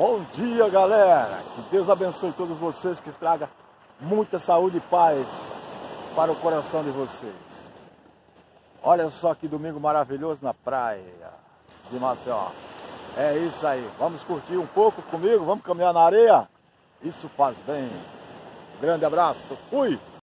Bom dia, galera! Que Deus abençoe todos vocês, que traga muita saúde e paz para o coração de vocês. Olha só que domingo maravilhoso na praia de Maceió. É isso aí, vamos curtir um pouco comigo, vamos caminhar na areia? Isso faz bem. Grande abraço, fui!